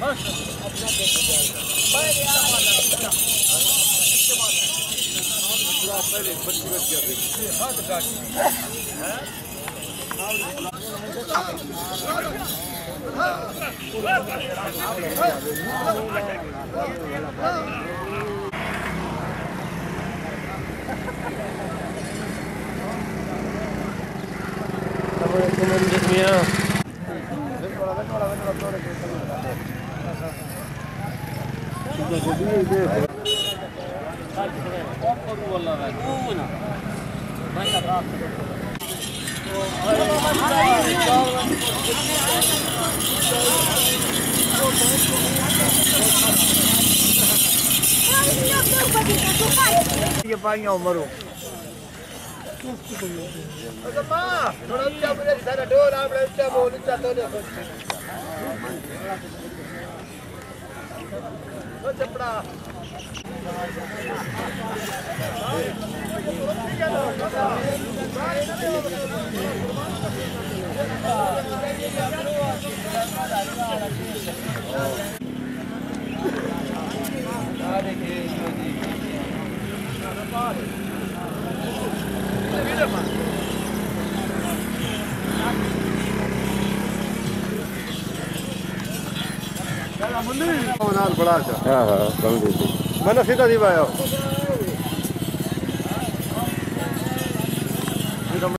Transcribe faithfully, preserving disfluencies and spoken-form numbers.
ये पाइया उमरो मां थोड़ा ऊंचा बोले सारा ढोल आपने ऊंचा बोल ऊंचा तो ले ओ चपड़ा हाँ हाँ कम दे मैंने सीधा दिवाया